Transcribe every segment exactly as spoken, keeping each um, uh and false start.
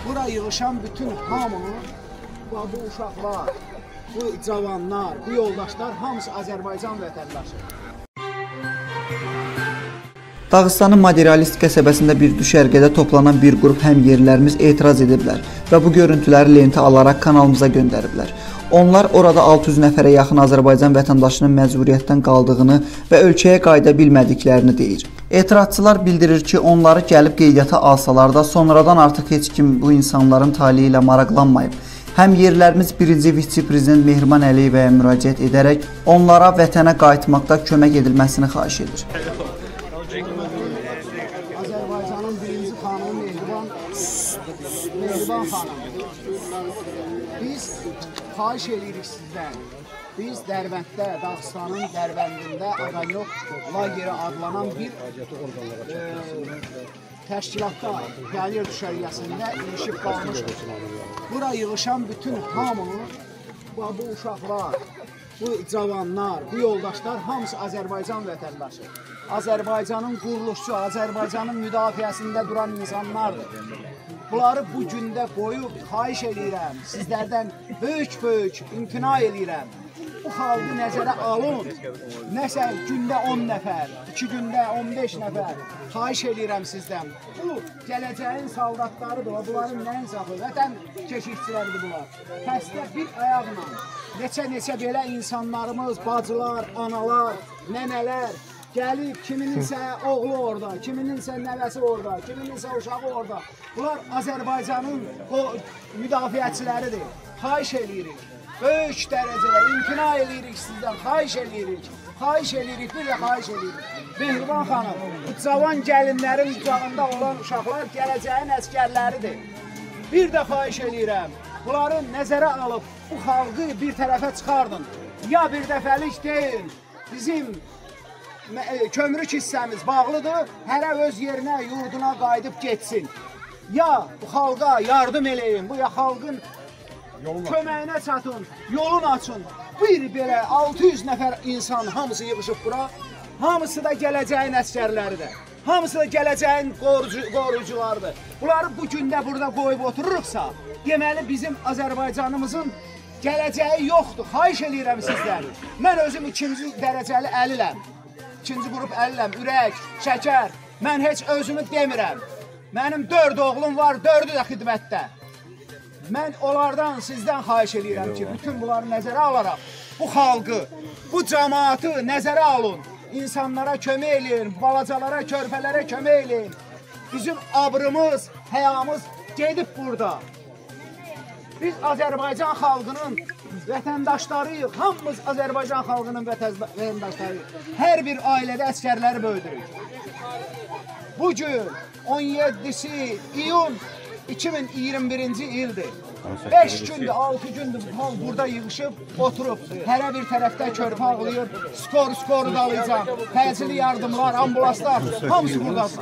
Bura yığışan bütün hamını, bu uşaqlar, bu cavanlar, bu yoldaşlar hamısı Azərbaycan vətəndaşı. Dağıstanın Materialist qəsəbəsində bir düşərgədə toplanan bir qrup həmyerlilərimiz etiraz ediblər və bu görüntüləri lentə alaraq kanalımıza göndəriblər. Onlar orada altı yüz nəfərə yaxın Azərbaycan vətəndaşının məcburiyyətdən qaldığını və ölkəyə qayıda bilmədiklərini deyir. Etirazçılar bildirir ki, onları gəlib qeydiyyata alsalar da sonradan artıq heç kim bu insanların taliyi ilə maraqlanmayıb. Həm yerlərimiz birinci vitse-prezident Mehriban Əliyevəyə müraciət edərək onlara vətənə qayıtmaqda kömək edilməsini xahiş edir. Azərbaycanın birinci xanımı Mehriban, Mehriban xanım. Biz xahiş edirik sizdən. Biz Dərbənddə, Dağıstanın Dərbəndində Aqanyok lageri adlanan bir e, təşkilatda, pioner düşərgəsində ilişib qalmışıq. Bura yığışan bütün hamını, bu uşaqlar, bu cavanlar, bu yoldaşlar hamısı Azərbaycan vətəndaşı. Azərbaycanın quruluşçu, Azərbaycanın müdafiəsində duran insanlardır. Bunları bu gündə qoyub xahiş edirəm, sizlərdən böyük-böyük imtina edirəm. Bu xalqı nəzərə alın, nəsə gündə on nəfər, iki gündə on beş nəfər xahiş edirəm sizdən. Bu gələcəyin saldatlarıdır, bunların nəyin saxı, vətən keşikçiləridir bunlar. Həstə bir ayaqla, neçə-neçə belə insanlarımız, bacılar, analar, nənələr, gəlib, kimininsə oğlu orada, kimininsə nəvəsi orada, kimininsə uşağı orada. Bunlar Azərbaycanın müdafiəçiləridir. Xahiş edirik, böyük dərəcədə imtina edirik sizdən, xahiş edirik, xahiş edirik, bir də xahiş edirik. Mehriban xanım, bu cavan gəlinlərin ucağında olan uşaqlar gələcəyin əskərləridir. Bir də xahiş edirəm, bunları nəzərə alıb, bu xalqı bir tərəfə çıxardın. Ya bir dəfəlik deyil, bizim kömrük hissəmiz bağlıdır, hərə öz yerinə, yurduna qayıdıb getsin. Ya bu xalqa yardım eləyin, bu ya xalqın köməyinə çatın, yolun açın. Bir belə altı yüz nəfər insan hamısı yığışıb bura, hamısı da gələcəyin əskərləridir. Hamısı da gələcəyin qoruyucularıdır. Bunları bu gündə burada qoyub otururuqsa, deməli bizim Azərbaycanımızın gələcəyi yoxdur. Xahiş edirəm sizdən. Mən özüm ikinci dərəcəli əliləm. İkinci qrup əliləm, ürək, şəkər. Mən heç özümü demirəm. Mənim dörd oğlum var, dördü də xidmətdə. Mən onlardan, sizdən xahiş edirəm ki, bütün bunları nəzərə alaraq, bu xalqı, bu cəmaatı nəzərə alın. İnsanlara kömək eləyin, balacalara, körpələrə kömək eləyin. Bizim abrımız, həyamız gedib burada. Biz Azərbaycan xalqının vətəndaşlarıyıq, hamımız Azərbaycan xalqının vətəndaşlarıyıq. Hər bir ailədə əskərləri böyüdürük. Bugün on yeddisi iyun iki min iyirmi birinci ildir. beş gündür, altı gündür burada yığışıb, oturub. Hərə bir tərəfdə körpə ağlayır, skor skoru dalayacaq, təcili yardımlar, ambulanslar, hamısı buradadır.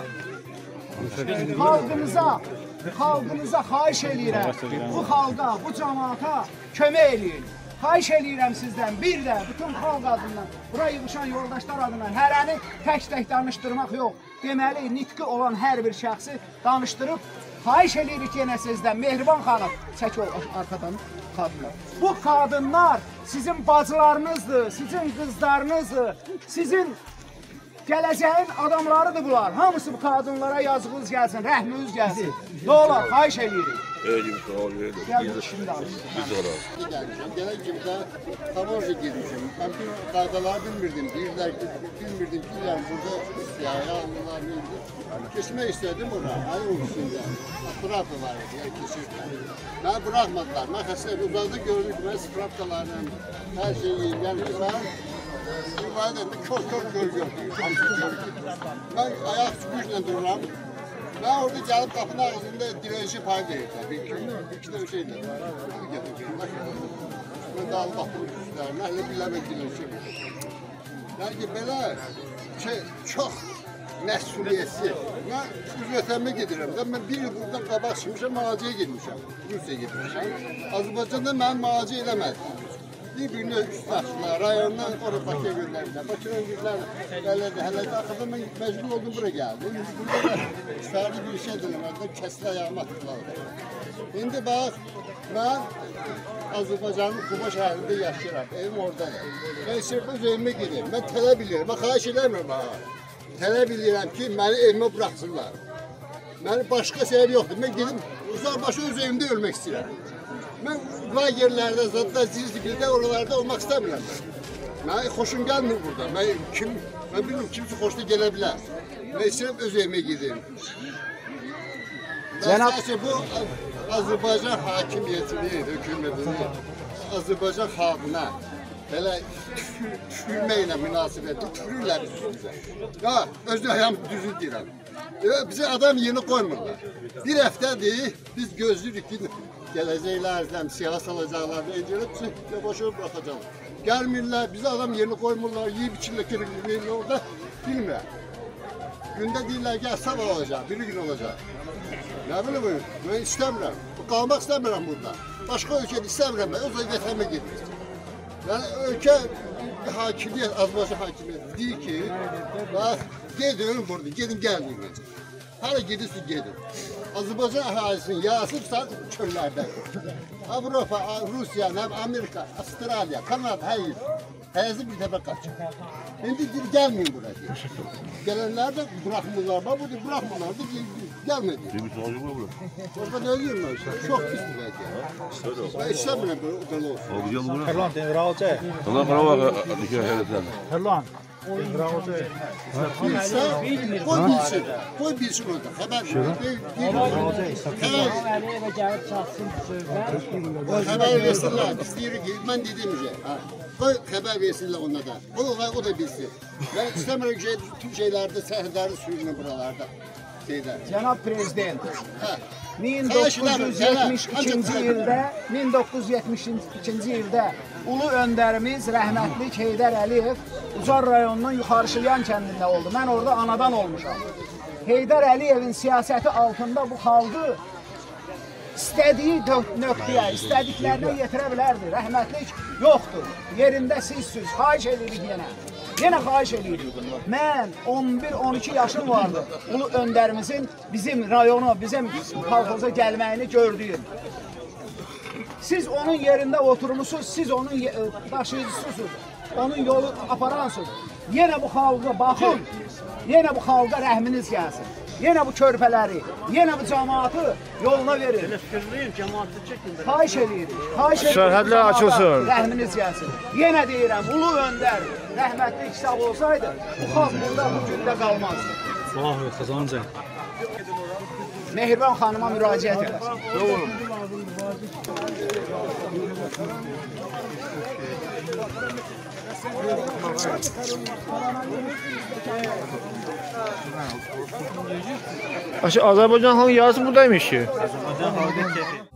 Xalqımıza, xalqımıza xahiş eləyirəm, bu xalqa, bu cəmaata kömək eləyin. Xahiş eləyirəm sizdən, bir də bütün xalq adından, bura yığışan yoldaşlar adından hərəni tək-tək danışdırmaq yox. Deməli, nitqi olan hər bir şəxsi danışdırıb, xahiş eləyirik yenə sizdən, Mehriban xanım, çək o arxadan qadınlar. Bu qadınlar sizin bacılarınızdır, sizin qızlarınızdır, sizin gələcəyin adamlarıdır bunlar. Hamısı bu qadınlara yazığınız gəlsin, rəhminiz gəlsin. Ne olar, xahiş eləyirik. Öyleyim, öyle. Gəldik şimdi alışıq. Biz orası. Gələn kimdə tamoja girmişim. Ben bir qaydaları bilmirdim. Deyirlər ki, bilmirdim ki, yani burada siyahı alırlar, bilmirdim. Geçmək istedim oraya, hani o üstündə. Sprapta var idi, yani keçirdim. Beni bırakmadılar. Ben xəstə uzaqda gördüm ki, ben spraptalarla her şeyi yiyim. Yani ki, ben mübarək edim, kör-kör görüyorum. Ben ayak güclə dururam. Ben orada gelip kapının ağzında direnci pay verirler. Bir iki, bir iki de şeyler. Bir getirdim. Ben de alıp baktım üstlerine. Hele biləmə direnci verir. Yani ki belə şey, çok məsuliyyətsiz. Ben üz vətənimə gedirəm. Ben bir il buradan qabaq çıxmışam, mağazaya girmişəm. Rusiya gitmişəm. Azərbaycanda mən mağaza eləmədim. Bir-birinə üst açdılar, rayondan oraya Bakıya göndərdilər. Bakıdan güzlər, elədi, hələ də axırda mən məcbur oldum, buraya gəldim. Burada da fərdi bir şey demədim, kəslə ayağıma tıkladı. İndi bax, mən Azərbaycanın Quba şəhərində yaşayıram, evim oradadır. Mən sırf öz evimə gedirəm, mən tələb edirəm, mən xahiş edəmirəm ha. Tələb edirəm ki, məni evimə bıraxsınlar. Mənim başqa səbəb yoxdur, mən gedim, uzaqbaşı öz evimdə ölmək istəyirəm. Mən lagerlərdə, zadda, zizliqdə, oralarda olmaq istəmirəm. Mənə xoşum gəlmir burada, mən kim, mən bilmirəm, kimsə xoşuna gələ bilər. Mən istəyirəm öz evimə gedim. Cənab... Bu Azərbaycan hakimiyyətini, hökumətini, Azərbaycan xalqına belə tükürməklə münasibətli tükürürlər bizə. Ya, özü ayağım düzü deyirəm. Bizə adam yeni qoymurlar. Bir həftədir, biz gözlürük ki, gələcəklərdən, siyah salacaqlardan, encələ bizi boşa bıraxacaqlar. Gəlmirlər, bizə adam yeni qoymurlar, yiyib içirlər, kiriklirirlər orada, bilmirəm. Gündə deyirlər ki, sabah olacaq, bir gün olacaq. Nə bilim bu? Mən istəmirəm. Qalmaq istəmirəm burada. Başqa ölkədə istəmirəm mən. O zaman vətənimə gedir. Yəni ölkə hakimiyyət, Azərbaycan hakimiyyəti deyir ki, bax, gedin burada, gedin gəlməyin. Hara gedirsin, gedin. Azərbaycan əhalisinin yarısı çöllərdən. Avropa, Rusiya, Amerika, Avstraliya, Kanada, hər yer. Həyəzi bir dəfə qaçır. İndi gəlməyin bura deyir. Gələnlər də bıraxmırlar, bax bu deyir, bıraxmırlar da gəlmir deyir. Orada nə deyir mən? Çox pis bir deyir. Ben istəmirəm belə olsun. Erlan, rahatca. Allah bravo, dikə hələ. Erlan. Rahatca. Bilsə, qoy bilsin. Qoy bilsin orada. Xəbər verir. Əliyevə gəlib çatsın sözlər. Xəbər versinlər. İstəyirik ki, mən dediyim şey. Qoy xəbər versinlər ona da. O da, o da bilsin. Ben istəmirəm ki, bütün şeylərdə, səhərləri sürünür buralarda. Cənab Prezident, min doqquz yüz yetmiş ikinci ildə, min doqquz yüz yetmiş ikinci ildə ulu öndərimiz rəhmətlik Heydər Əliyev Ucar rayonunun Yuxarışılyan kəndində oldu. Mən orada anadan olmuşam. Heydər Əliyevin siyasəti altında bu xalqı istədiyi nöqtəyə, istədiklərinə yetirə bilərdi. Rəhmətlik yoxdur. Yerində sizsiniz. Xahiş edirik yenə. Yenə xahiş edirik. Mən on bir on iki yaşım vardı. Ulu öndərimizin bizim rayonu, bizim kolxoza gəlməyini gördüyüm. Siz onun yerində oturmuşsunuz, siz onun daşıyıcısısınız. Onun yolu aparansınız. Yenə bu xalqa baxın. Yenə bu xalqa rəhminiz gəlsin. Yenə bu körpələri, yenə bu cəmaatı yoluna verin. Xahiş edirik. Xahiş edirik. Sərhədlər açılsın. Rəhminiz gəlsin. Yenə deyirəm, ulu öndər, rəhmətli sağ olsaydı, bu xalq burada bu gündə qalmazdı. Vah, kazanacaq. Mehriban xanıma müraciət edər. Azərbaycan xalqı yarısı buradaymış ki. Azərbaycan xalqı